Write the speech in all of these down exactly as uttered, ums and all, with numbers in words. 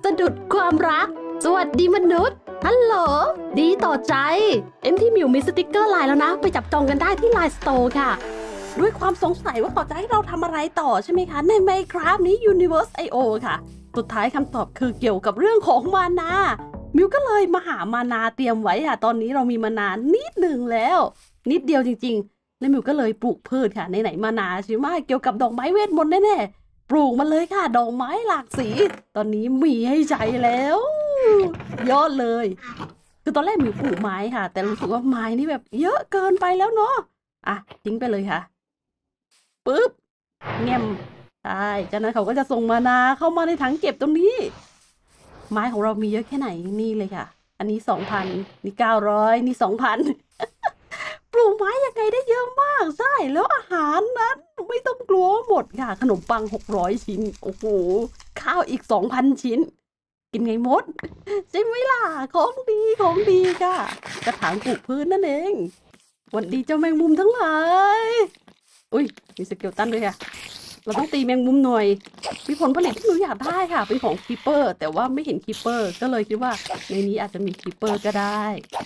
สะดุดความรักสวัสดีมนุษย์ฮัลโหลดีต่อใจเอ็มที่มิวมีสติกเกอร์ไลน์แล้วนะไปจับจองกันได้ที่ไลน์สโตร์ค่ะด้วยความสงสัยว่าเขาจะให้เราทำอะไรต่อใช่ไหมคะใน Minecraft นี้ Universe ไอ โอ ค่ะสุดท้ายคำตอบคือเกี่ยวกับเรื่องของมานามิวก็เลยมาหามานาเตรียมไว้ค่ะตอนนี้เรามีมานานิดหนึ่งแล้วนิดเดียวจริงๆแล้วมิวก็เลยปลูกพืชค่ะไหนๆมานาใช่ไหมเกี่ยวกับดอกไม้เวทมนต์แน่ๆปลูกมันเลยค่ะดอกไม้หลากสีตอนนี้มีให้ใช้แล้วยอดเลยคือตอนแรกมิวปลูกไม้ค่ะแต่รู้สึกว่าไม้นี่แบบเยอะเกินไปแล้วเนาะอ่ะทิ้งไปเลยค่ะปึ๊บเงียบใช่จากนั้นเขาก็จะส่งมานาเข้ามาในถังเก็บตรงนี้ไม้ของเรามีเยอะแค่ไหนนี่เลยค่ะอันนี้สองพันนี่เก้าร้อยนี่สองพันปลูกไม้ยังไงได้เยอะมากใช่แล้วอาหารนั้นไม่ต้องกลัวหมดค่ะขนมปังหกร้อยชิ้นโอ้โหข้าวอีกสองพันชิ้นกินไงหมดใช่ไหมล่ะของดีของดีค่ะกระถางปลูกพืชนั่นเองวันดีเจ้าแมงมุมทั้งหลายอุ้ยมีสเกลตันด้วยค่ะเราต้องตีแมงมุมหน่อยมีผลผลิตที่หนูอยากได้ค่ะเป็นของคีเปอร์แต่ว่าไม่เห็นคีเปอร์ก็เลยคิดว่าในนี้อาจจะมีคีเปอร์ก็ได้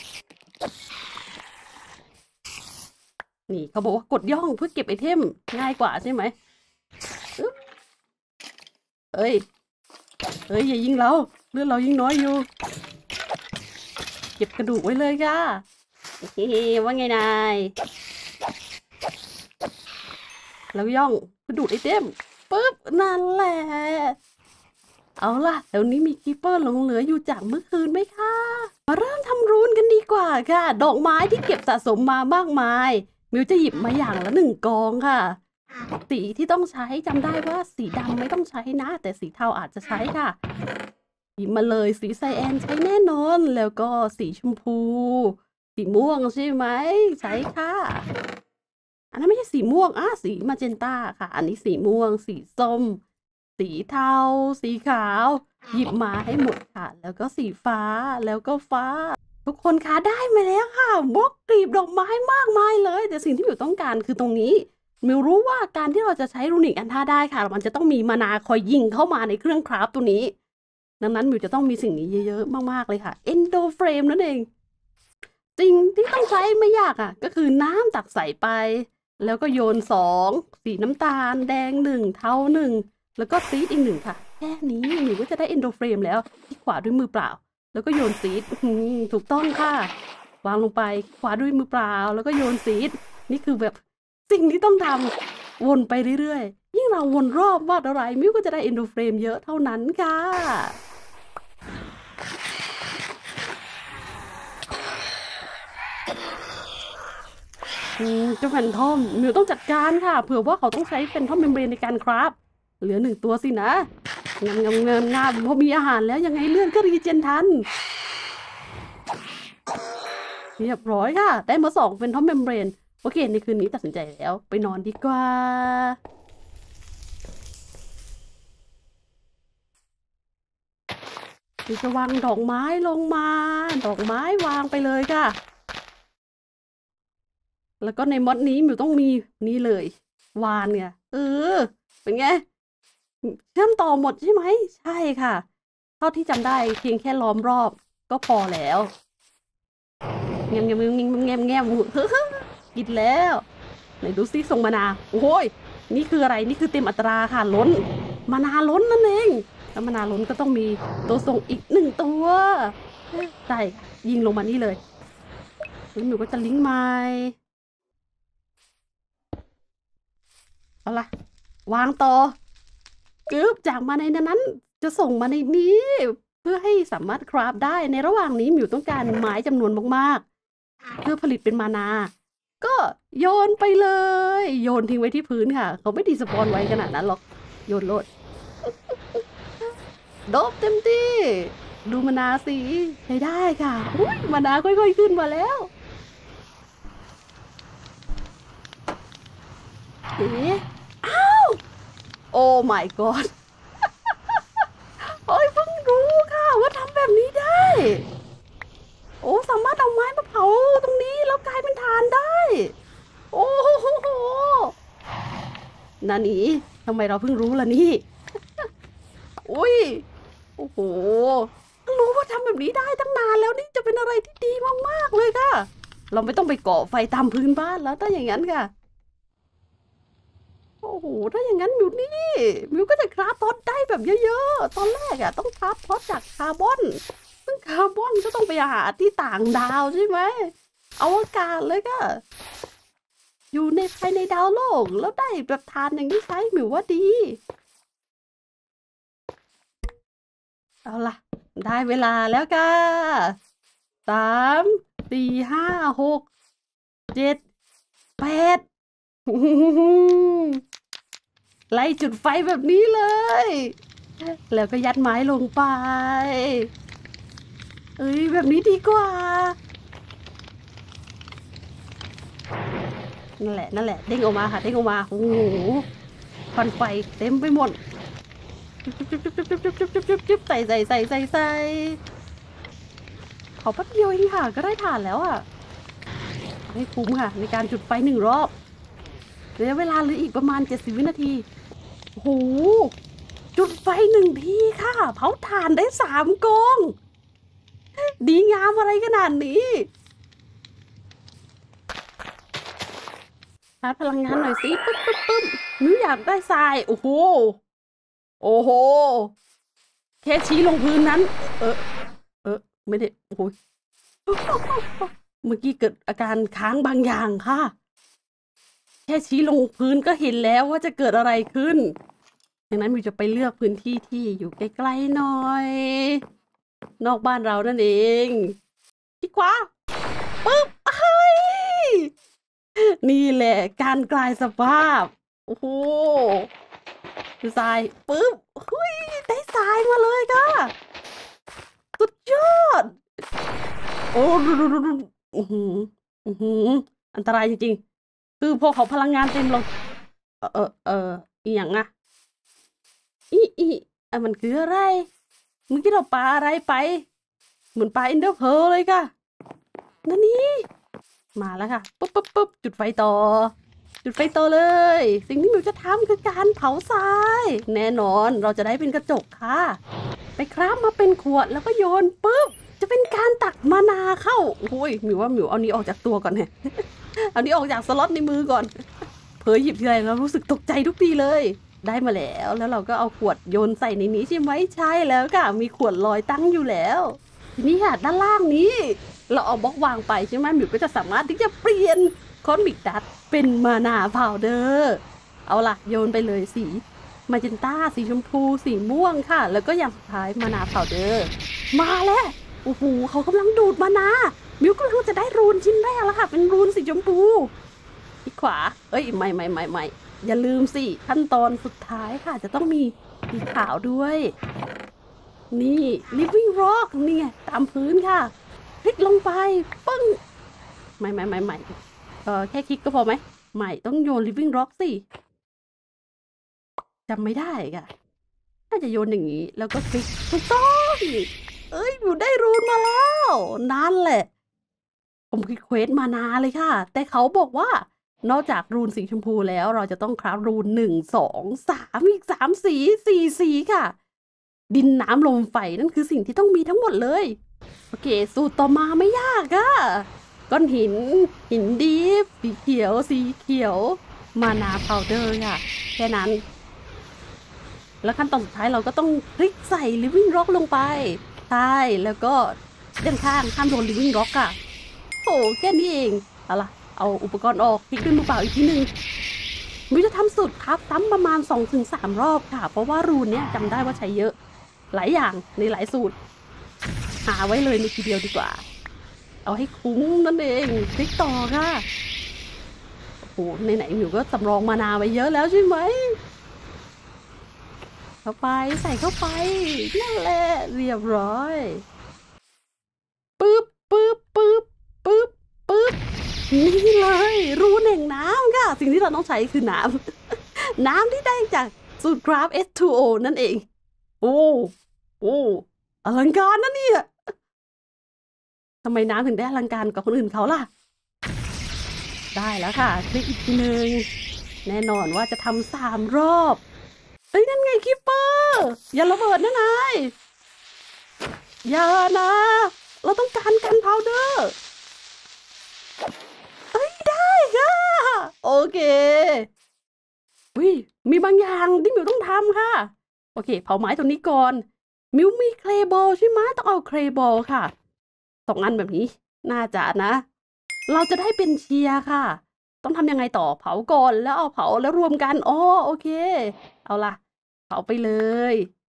นี่เขาบอกว่ากดย่องเพื่อเก็บไอเทมง่ายกว่าใช่ไหมเอ้ยเอ้ยอย่ายิงเราเลือดเรายิ่งน้อยอยู่เก็บกระดูกไว้เลยค่ะเฮ้ว่าไงนายแล้วย่องกระดูกไอเทมปึ๊บนั่นแหละเอาล่ะเดี๋ยวนี้มีคีเปอร์หลงเหลืออยู่จากเมื่อคืนไหมคะมาเริ่มทำรูนกันดีกว่าค่ะดอกไม้ที่เก็บสะสมมามากมายมิวจะหยิบมาอย่างละหนึ่งกองค่ะสีที่ต้องใช้จำได้ว่าสีดำไม่ต้องใช้นะแต่สีเทาอาจจะใช้ค่ะหยิบมาเลยสีไซแอนใช้แน่นอนแล้วก็สีชมพูสีม่วงใช่ไหมใช้ค่ะอันนั้นไม่ใช่สีม่วงอ่ะสีมาเจนต้าค่ะอันนี้สีม่วงสีส้มสีเทาสีขาวหยิบมาให้หมดค่ะแล้วก็สีฟ้าแล้วก็ฟ้าทุกคนคะได้มาแล้วค่ะบล็อกกลีบดอกไม้มากมายเลยแต่สิ่งที่มิวต้องการคือตรงนี้มิวรู้ว่าการที่เราจะใช้รูนิกอันท่าได้ค่ะมันจะต้องมีมานาคอยยิงเข้ามาในเครื่องคราฟตัวนี้ดังนั้นมิวจะต้องมีสิ่งนี้เยอะๆมากๆเลยค่ะเอนโดเฟรมนั่นเองสิ่งที่ต้องใช้ไม่ยากอ่ะก็คือน้ำตักใส่ไปแล้วก็โยนสองสีน้ำตาลแดงหนึ่งเทาหนึ่งแล้วก็ซีดอีกหนึ่งค่ะแค่นี้หนูก็จะได้เอนโดเฟรมแล้วที่ขวาด้วยมือเปล่าแล้วก็โยนซีดถูกต้องค่ะวางลงไปขวาด้วยมือเปล่าแล้วก็โยนซีดนี่คือแบบสิ่งที่ต้องทำวนไปเรื่อยๆยิ่งเราวนรอบวาดอะไรมิวก็จะได้เอนโดเฟรมเยอะเท่านั้นค่ะเจ้าแฟนทอมมิวต้องจัดการค่ะเผื่อว่าเขาต้องใช้เป็นทอมเมมเบรนในการคราฟเหลือหนึ่งตัวสินะงามงามงามงามพอมีอาหารแล้วยังไงเลื่อนก็รีเจนทันเรียบร้อยค่ะได้มาสองเป็นทอมเมมเบรนโอเคในคืนนี้ตัดสินใจแล้วไปนอนดีกว่าจะวางดอกไม้ลงมาดอกไม้วางไปเลยค่ะแล้วก็ในมอดนี้มิวต้องมีนี่เลยวานเนี่ยเออเป็นไงเชื่อมต่อหมดใช่ไหมใช่ค่ะเท่าที่จำได้เพียงแค่ล้อมรอบก็พอแล้วแงมแงมแงมแงมแงมกินแล้วไหนดูซิส่งมานาโอ้ยนี่คืออะไรนี่คือเต็มอัตราค่ะล้นมานาล้นนั่นเองแล้วมานาล้นก็ต้องมีตัวส่งอีกหนึ่งตัวใช่ค่ะยิงลงมานี่เลยแล้วมิวก็จะลิงก์ใหม่เอาล่ะวางต่อกึ๊บจากมาในนั้นจะส่งมาในนี้เพื่อให้สามารถคราฟได้ในระหว่างนี้มิวต้องการไม้จำนวนมากๆเพื่อผลิตเป็นมานาก็โยนไปเลยโยนทิ้งไว้ที่พื้นค่ะเขาไม่ดีสปอนไว้ขนาดนั้นหรอกโยนโลดโดบเต็มที่ดูมานาสิใช้ได้ค่ะอุ้ยมานาค่อยๆขึ้นมาแล้วเอ๊ะอ้าวโอ้ my god โอ้ยเพิ่งรู้ค่ะว่าทำแบบนี้ได้โอ้สามารถเอาไม้มาเผาตรงนี้แล้วกลายเป็นถ่านได้โอ้โหนานี่ทำไมเราเพิ่งรู้ล่ะนี่อุ้ยโอ้โหรู้ว่าทำแบบนี้ได้ตั้งนานแล้วนี่จะเป็นอะไรที่ดีมากๆเลยค่ะเราไม่ต้องไปก่อไฟตามพื้นบ้านแล้วถ้าอย่างนั้นค่ะโอ้โหถ้าอย่างนั้นมิวนี่มิวก็จะคราฟท็อตได้แบบเยอะๆตอนแรกอะต้องคราฟท็อตจากคาร์บอนซึ่งคาร์บอนก็ต้องไปหาที่ต่างดาวใช่ไหมอวกาศเลยค่ะอยู่ในภายในดาวโลกแล้วได้แบบทานอย่างที่ใช้มิวว่าดีเอาล่ะได้เวลาแล้วค่ะสามสี่ห้าหกเจ็ดแปดไล่จุดไฟแบบนี้เลยแล้วก็ยัดไม้ลงไปเอ้ยแบบนี้ดีกว่านั่นแหละนั่นแหละเด้งออกมาค่ะเด้งออกมาโอ้โหควันไฟเต็มไปหมดจุ๊บใส่ใส่ใส่ใส่ใส่ขอแป๊บเดียวเองค่ะก็ได้ถ่านแล้วอ่ะให้คุ้มค่ะในการจุดไฟหนึ่งรอบระยะเวลาเหลืออีกประมาณเจ็ดสิบวินาทีโอ้โหจุดไฟหนึ่งทีค่ะเผาถ่านได้สามกองดีงามอะไรขนาดนี้ชาร์จพลังงานหน่อยสิปึ๊บปึ๊บปึ๊บหนูอยากได้ทรายโอ้โหโอ้โหแค่ชี้ลงพื้นนั้นเออเออไม่ได้โอ้โหเมื่อกี้เกิดอาการค้างบางอย่างค่ะแค่ชี้ลงพื้นก็เห็นแล้วว่าจะเกิดอะไรขึ้นดังนั้นมิวจะไปเลือกพื้นที่ที่อยู่ใกล้ๆหน่อยนอกบ้านเรานั่นเองที่ขวาปึ๊บเฮ้ยนี่แหละการกลายสภาพโอ้โหทรายปึ๊บเฮ้ยได้ทรายมาเลยค่ะสุดยอดโอ้ดูดูดูดูอือหืออือหืออันตรายจริงๆคือพอเขาพลังงานเต็มลงเออเออเอออีหยังอะอีอีอ่ะมันคืออะไรเมื่อกี้เราปาอะไรไปเหมือนปลาอินเดอร์เพลเลยค่ะนั่นนี่มาแล้วค่ะปุ๊บปุ๊บปุ๊บจุดไฟต่อจุดไฟต่อเลยสิ่งที่มิวจะทำคือการเผาทรายแน่นอนเราจะได้เป็นกระจกค่ะไปคราฟมาเป็นขวดแล้วก็โยนปุ๊บจะเป็นการตักมานาเข้าโอ้ยมิวว่ามิวเอานี้ออกจากตัวก่อนเนี่ยเอานี้ออกจากสล็อตในมือก่อนเผยหยิบทีไรแล้วรู้สึกตกใจทุกทีเลยได้มาแล้วแล้วเราก็เอาขวดโยนใส่ในนี้ใช่ไหมใช่แล้วค่ะมีขวดลอยตั้งอยู่แล้วทีนี้ค่ะด้านล่างนี้เราเอาบล็อกวางไปใช่ไหมมิวก็จะสามารถที่จะเปลี่ยนคอนมิกดัตเป็นมานาพาวเดอร์เอาล่ะโยนไปเลยสีมาเจนต้าสีชมพูสีม่วงค่ะแล้วก็อย่างสุดท้ายมานาพาวเดอร์มาแล้วโอ้โหเขากำลังดูดมานามิวก็รู้จะได้รูนชิ้นแรกแล้วค่ะเป็นรูนสีชมพูที่ขวาเอ้ยไม่ไม่ไม่ไม่อย่าลืมสิขั้นตอนสุดท้ายค่ะจะต้องมีสีขาวด้วยนี่ living rock นี่ไงตามพื้นค่ะคลิกลงไปปึ้งไม่ไม่ไม่ไม่เออแค่คลิกก็พอไหมไม่ต้องโยน living rock สิจำไม่ได้ค่ะน่าจะโยนอย่างนี้แล้วก็คลิกถูกต้องเอ้ยอยู่ได้รูนมาแล้วนั่นแหละผมคิดเควสมานานเลยค่ะแต่เขาบอกว่านอกจากรูนสีชมพูแล้วเราจะต้องคราฟรูนหนึ่งสองสามอีกสามสีสี่สีค่ะดินน้ำลมไฟนั่นคือสิ่งที่ต้องมีทั้งหมดเลยโอเคสูตรต่อมาไม่ยากอะก้อนหินหินดีฟสีเขียวสีเขียวมานาพาวเดอร์ค่ะแค่นั้นแล้วขั้นตอนสุดท้ายเราก็ต้องคลิกใส่ living rock ลงไปใช่แล้วก็ด้านข้างห้ามโดน living rock อะโอ้แค่นี้เองเอาล่ะเอาอุปกรณ์ออกคลิกด้วยมือเปล่าอีกทีหนึ่งมิวจะทำสูตรครับซ้ำประมาณ สองถึงสาม รอบค่ะเพราะว่ารูนเนี้ยจำได้ว่าใช้เยอะหลายอย่างในหลายสูตรหาไว้เลยในทีเดียวดีกว่าเอาให้คุ้มนั่นเองคลิกต่อค่ะโอ้โหในไหนมิวก็สำรองมานาไว้เยอะแล้วใช่ไหมเข้าไปใส่เข้าไปนั่นแหละเรียบร้อยปึ๊บปึ๊บปึ๊บปึ๊บปึ๊บนี่เลยรูนแห่งน้ำค่ะสิ่งที่เราต้องใช้คือน้ำน้ำที่ได้จากสูตร Craft เอส ทู โอ นั่นเองโอ้โอ้อลังการนะเนี่ยทำไมน้ำถึงได้อลังการกว่าคนอื่นเขาล่ะได้แล้วค่ะคลิกอีกทีหนึ่งแน่นอนว่าจะทำสามรอบเอ้ยนั่นไงคิปเปอร์อย่าระเบิดนะนายอย่านะ เราต้องการกันพาวเดอร์เอ้ยได้ค่ะโอเควิมีบางอย่างที่มิวต้องทำค่ะโอเคเผาไม้ตรงนี้ก่อนมิวมีเคลบอลใช่ไหมต้องเอาเคลบอลค่ะสองอันแบบนี้น่าจะนะ เราจะได้เป็นเชียร์ค่ะ ต้องทำยังไงต่อเผาก่อนแล้วเอาเผาแล้วรวมกันอ๋อโอเค เอาล่ะเผาไปเลย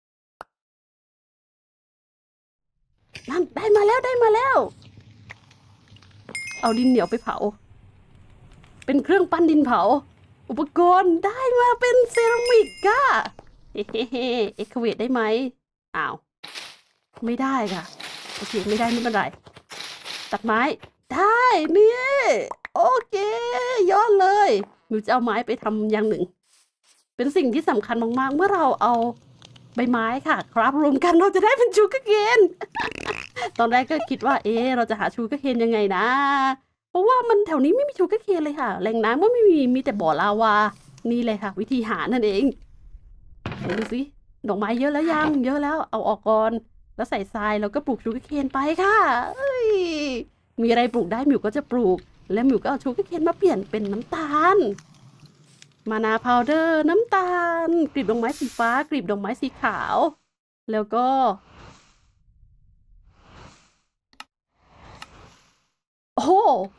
นั่นได้มาแล้วได้มาแล้ว เอาดินเหนียวไปเผา เป็นเครื่องปั้นดินเผา อุปกรณ์ได้มาเป็นเซรามิกค่ะเฮ้เฮ้เฮ้เอ็กเคเวทได้ไหมอ้าวไม่ได้ค่ะโอเคไม่ได้ไม่เป็นไรตัดไม้ได้นี่โอเคยอดเลยมิวจะเอาไม้ไปทำอย่างหนึ่ง เป็นสิ่งที่สำคัญมากๆเมื่อเราเอาใบไม้ค่ะครับรวมกันเราจะได้เป็นชูการ์เคนตอนแรกก็คิดว่าเอ๊ะเราจะหาชูการ์เคนยังไงนะ เพราะว่ามันแถวนี้ไม่มีชูการ์เคนเลยค่ะแหล่งน้ำก็ไม่มีมีแต่บ่อลาวานี่เลยค่ะ วิธีหานั่นเองดูสิดอกไม้เยอะแล้วยังเยอะแล้วเอาออกก่อนแล้วใส่ทรายแล้วก็ปลูกชูการ์เคนไปค่ะเอ้ยมีอะไรปลูกได้หมิวก็จะปลูก และหมิวก็เอาชูการ์เคนมาเปลี่ยนเป็นน้ำตาลมานาพาวเดอร์น้ำตาลกลีบดอกไม้สีฟ้ากลีบดอกไม้สีขาว แล้วก็โอ้โห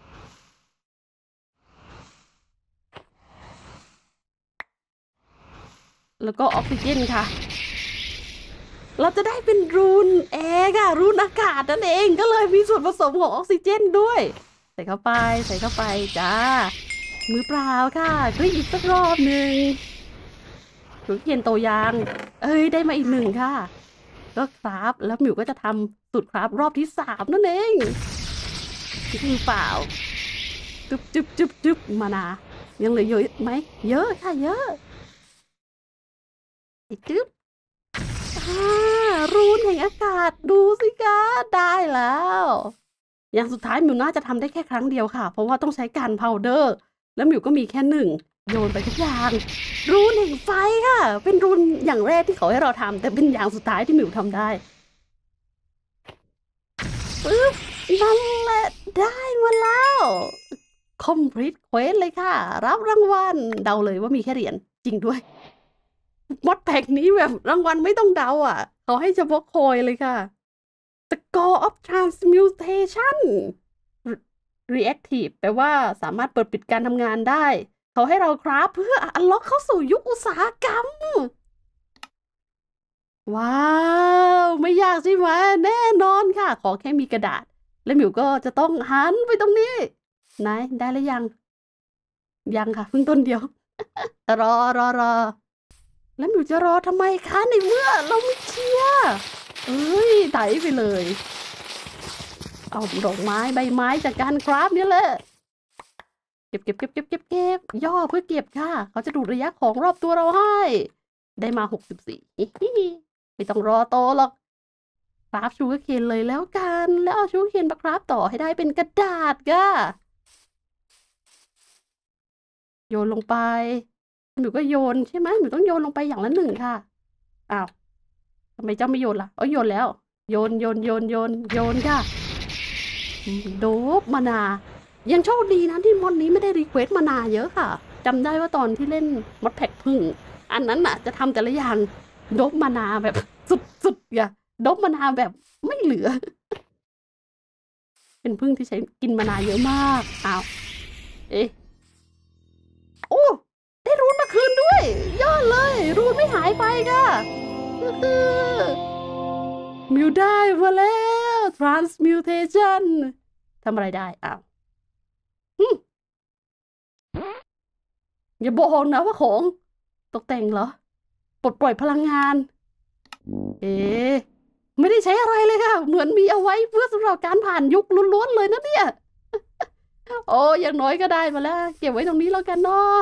แล้วก็ออกซิเจนค่ะ เราจะได้เป็นรูนแอร์ค่ะรูนอากาศนั่นเองก็เลยมีส่วนผสมของออกซิเจนด้วย ใส่เข้าไปใส่เข้าไปจ้ามือเปล่าค่ะกรีดอีกสักรอบหนึ่งถุงเทียนโตยางเอ้ยได้มาอีกหนึ่งค่ะ ก็คราฟแล้วหมิวก็จะทำสูตรคราฟรอบที่สามนั่นเองมือเปล่าจุ๊บจุ๊บจุ๊บจุ๊บมานายังเหลือเยอะไหมเยอะค่ะเยอะอีกจุ๊บอ่ารูนแห่งอากาศดูสิคะได้แล้ว อย่างสุดท้ายหมิวน่าจะทำได้แค่ครั้งเดียวค่ะ เพราะว่าต้องใช้การพาวเดอร์ แล้วหมิวก็มีแค่หนึ่งโยนไปทุกอย่าง รูนแห่งไฟค่ะ เป็นรูนอย่างแรกที่เขาให้เราทำแต่เป็นอย่างสุดท้ายที่หมิวทำได้ปึ๊บนั่นแหละได้มาแล้ว complete quest เลยค่ะ รับรางวัลเดาเลยว่ามีแค่เหรียญจริงด้วยมอดแพ็กนี้แบบรางวัลไม่ต้องเดาอ่ะเขาให้เฉพาะคอยเลยค่ะ Score of Transmutation Reactive แปลว่าสามารถเปิดปิดการทำงานได้ เขาให้เราคราฟเพื่ออันล็อกเข้าสู่ยุคอุตสาหกรรม ว้าว ไม่ยากใช่ไหมแน่นอนค่ะ ขอแค่มีกระดาษ แล้วหมิวก็จะต้องหันไปตรงนี้ไหนได้หรือยัง ยังค่ะเพิ่งต้นเดียว รอรอรอแล้วหมิวจะรอทำไมคะในเมื่อเราไม่เชียร์เอ้ยไถไปเลย เอาดอกไม้ใบไม้จากการคราฟนี่แหละเก็บเก็บเก็บเก็บเก็บเก็บย่อเพื่อเก็บค่ะ เขาจะดูดระยะของรอบตัวเราให้ ได้มาหกสิบสี่ไม่ต้องรอโตหรอกคราฟชูการ์เคนเลยแล้วกัน แล้วเอาชูการ์เคนมาคราฟต่อให้ได้เป็นกระดาษก็โยนลงไปหนูก็โยนใช่ไหมหนูต้องโยนลงไปอย่างละหนึ่งค่ะอ้าวทำไมเจ้าไม่โยนล่ะเออโยนแล้ว โยนโยนโยนโยนโยนค่ะโดบมานายังโชคดีนะที่มอนนี้ไม่ได้รีเควสมานาเยอะค่ะจำได้ว่าตอนที่เล่นมอดแพ็กพึ่งอันนั้นน่ะจะทำแต่ละอย่างโดบมานาแบบสุดๆอะโดบมานาแบบไม่เหลือ เป็นพึ่งที่ใช้กินมานาเยอะมากอ้าวเอ๊ะโอ้ได้รูนมาคืนด้วยยอดเลยรูนไม่หายไปค่ะมิวได้มาแล้ว transmutation ทำอะไรได้อ้าวอย่าบอกนะว่าของตกแต่งเหรอปลดปล่อยพลังงานเอ๊ะไม่ได้ใช้อะไรเลยค่ะเหมือนมีเอาไว้เพื่อสำหรับการผ่านยุคล้วนๆเลยนะเนี่ยโอ้อย่างน้อยก็ได้มาแล้วเก็บไว้ตรงนี้แล้วกันเนาะ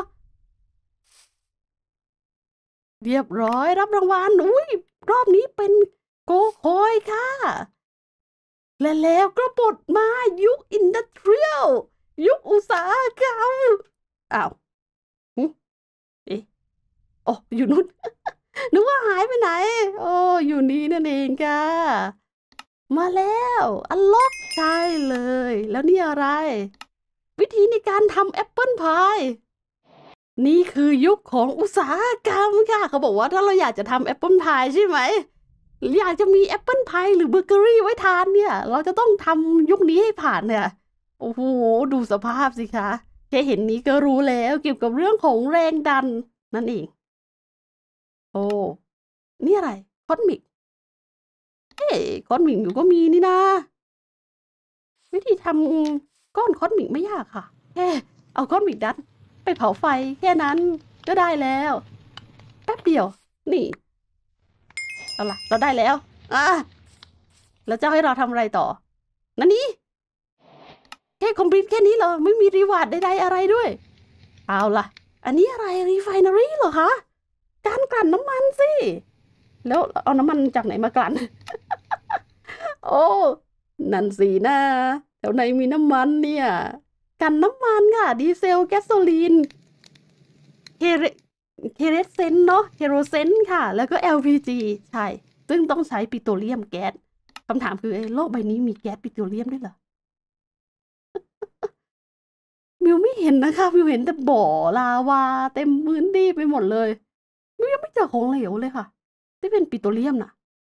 เรียบร้อยรับรางวัลอุ้ยรอบนี้เป็นโกคอยค่ะและแล้วก็ปลดมายุคอินดัสเทรียลยุคอุตสาหกรรมอ้าวเอ๊ะโอ้อยู่นู่นนึกว่าหายไปไหนโอ้อยู่นี่นั่นเองค่ะมาแล้วอันล็อกใช่เลยแล้วนี่อะไร วิธีในการทำแอปเปิลพายนี่คือยุคของอุตสาหกรรมค่ะเขาบอกว่าถ้าเราอยากจะทำแอปเปิลพายใช่ไหมอยากจะมีแอปเปิลพายหรือเบเกอรี่ไว้ทานเนี่ยเราจะต้องทำยุคนี้ให้ผ่านเนี่ยโอ้โหดูสภาพสิคะแค่เห็นนี้ก็รู้แล้วเกี่ยวกับเรื่องของแรงดันนั่นเองโอ้นี่อะไรคอสมิกเฮ้คอสมิกอยู่ก็มีนี่นะวิธีทำก้อนคอสมิกไม่ยากค่ะแค่เอาคอสมิกดันไปเผาไฟแค่นั้นก็ได้แล้วแป๊บเดียวนี่เอาล่ะเราได้แล้วอ่ะแล้วจะให้เราทำอะไรต่อนั่นนี่แค่คอมพลีทแค่นี้เหรอไม่มีรีวาร์ดใดๆอะไรด้วยเอาล่ะอันนี้อะไรรีไฟนารีเหรอคะการกลั่นน้ำมันสิแล้วเอาน้ำมันจากไหนมากลั่น โอ้นั่นสินะแถวไหนมีน้ำมันเนี่ยกันน้ำมันค่ะดีเซลแก๊สโซลีนเคเรเคเรสเซนเนาะเคโรเซนค่ะแล้วก็ แอล พี จี ใช่ซึ่งต้องใช้ปิโตรเลียมแก๊สคำถามคือไอ้โลกใบนี้มีแก๊สปิโตรเลียมด้วยเหรอ มิวไม่เห็นนะคะมิวเห็นแต่บ่อลาวาเต็มพื้นที่ไปหมดเลยมิวยังไม่เจอของเหลวเลยค่ะที่เป็นปิโตรเลียมน่ะ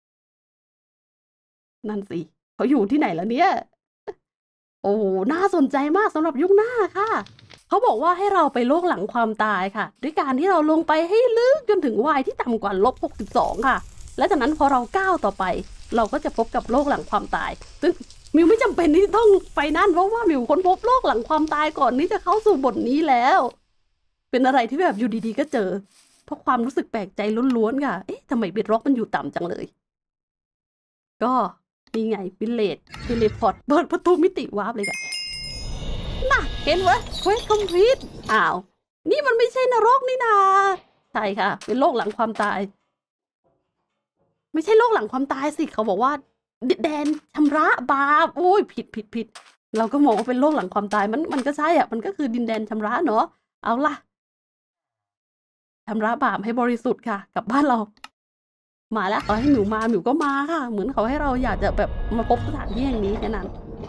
นั่นสิเขาอยู่ที่ไหนแล้วเนี่ย โอ้น่าสนใจมากสำหรับยุคหน้าค่ะ เขาบอกว่าให้เราไปโลกหลังความตายค่ะ ด้วยการที่เราลงไปให้ลึกจนถึงวัยที่ต่ำกว่าลบหกสิบสองค่ะ และจากนั้นพอเราก้าวต่อไป เราก็จะพบกับโลกหลังความตาย ซึ่งมิวไม่จำเป็นที่ต้องไปนั่นเพราะว่ามิวค้นพบโลกหลังความตายก่อนที่จะเข้าสู่บทนี้แล้ว เป็นอะไรที่แบบอยู่ดีๆก็เจอ เพราะความรู้สึกแปลกใจล้วนๆค่ะ เอ๊ะทำไมเบดร็อกมันอยู่ต่ำจังเลย ก็นี่ไงวิลเลจเทเลพอร์ตเปิดประตูมิติวาร์ปเลยค่ะน่ะเห็นวะเควสคอมพลีทอ้าว นี่มันไม่ใช่นรกนี่นาใช่ค่ะ เป็นโลกหลังความตาย ไม่ใช่โลกหลังความตายสิเขาบอกว่าแดนชำระบาปโอ้ยผิดผิดผิดเราก็มองว่าเป็นโลกหลังความตายมันมันก็ใช่อ่ะมันก็คือดินแดนชำระเนาะเอาล่ะชำระบาปให้บริสุทธิ์ค่ะกลับบ้านเรา มาแล้วเขาให้หมิวมาหมิวก็มาค่ะ เหมือนเขาให้เราอยากจะแบบมาพบสถานที่แห่งนี้แค่นั้น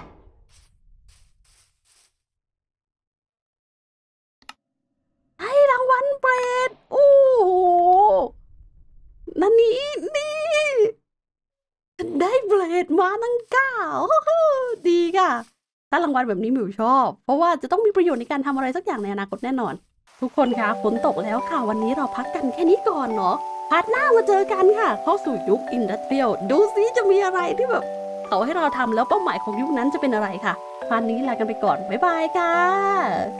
ให้รางวัลเปรตโอ้โหนั่นนี่นี่ได้เบรดมาตั้งเก้าดีค่ะถ้ารางวัลแบบนี้หมิวชอบ เพราะว่าจะต้องมีประโยชน์ในการทำอะไรสักอย่างในอนาคตแน่นอน ทุกคนคะฝนตกแล้วค่ะวันนี้เราพักกันแค่นี้ก่อนเนาะพาร์ทหน้ามาเจอกันค่ะเข้าสู่ยุคอินดัสเทรียลดูซิจะมีอะไรที่แบบเขาให้เราทำแล้วเป้าหมายของยุคนั้นจะเป็นอะไรค่ะพาร์ทนี้ลากันไปก่อนบ๊ายบายค่ะ